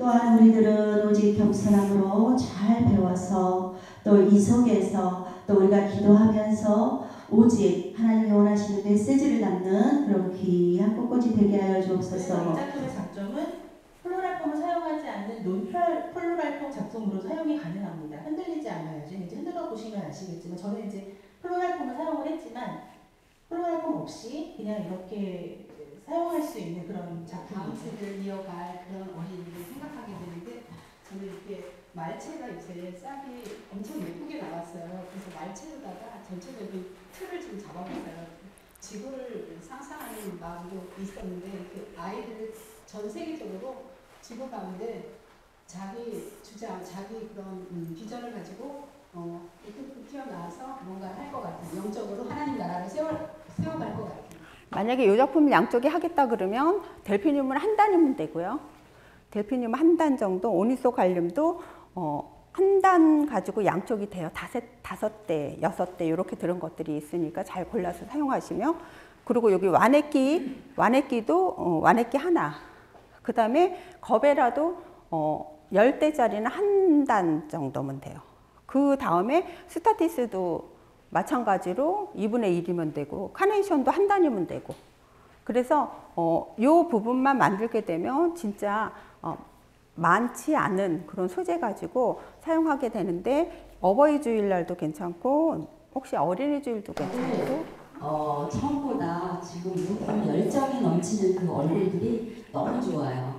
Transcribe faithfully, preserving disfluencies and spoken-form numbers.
또한 우리들은 오직 겸손함으로 잘 배워서 또 이 속에서 또 우리가 기도하면서 오직 하나님이 원하시는 메시지를 담는 그런 귀한 꽃꽂이 되게 하여 주옵소서. 이 작품의 장점은 플로랄폼을 사용하지 않는 논플로랄폼 작품으로 사용이 가능합니다. 흔들리지 않아요. 지금 이제 흔들어 보시면 아시겠지만 저는 이제 플로랄폼을 사용을 했지만 플로랄폼 없이 그냥 이렇게 사용할 수 있는 그런 작품입니다. 다음 세대를 이어갈 그런 어린이를 생각하게 되는데 저는 이렇게 말체가 요새 싹이 엄청 예쁘게 나왔어요. 그래서 말체로다가 전체적인 틀을 좀 잡아봤어요. 지구를 상상하는 마음도 있었는데 그 아이들 전 세계적으로 지구 가운데 자기 주장, 자기 그런 음, 비전을 가지고 어, 이렇게 튀어나와서 뭔가 할 것 같아요. 영적으로 하나님 나라를 세워, 세워갈 것 같아요. 만약에 이 작품을 양쪽에 하겠다 그러면 델피늄을 한 단이면 되고요. 델피늄 한 단 정도, 오니소 갈륨도 어, 한 단 가지고 양쪽이 돼요. 다섯, 다섯 대, 여섯 대 이렇게 들은 것들이 있으니까 잘 골라서 사용하시며, 그리고 여기 와네끼, 와네끼도 어, 와네끼 하나, 그 다음에 거베라도 어, 열 대짜리는 한 단 정도면 돼요. 그 다음에 스타티스도 마찬가지로 이분의 일이면 되고, 카네이션도 한 단이면 되고, 그래서 어, 이 부분만 만들게 되면 진짜 어, 많지 않은 그런 소재 가지고 사용하게 되는데, 어버이 주일날도 괜찮고 혹시 어린이 주일도 괜찮고. 어, 처음보다 지금 너무 열정이 넘치는 그 얼굴들이 너무 좋아요.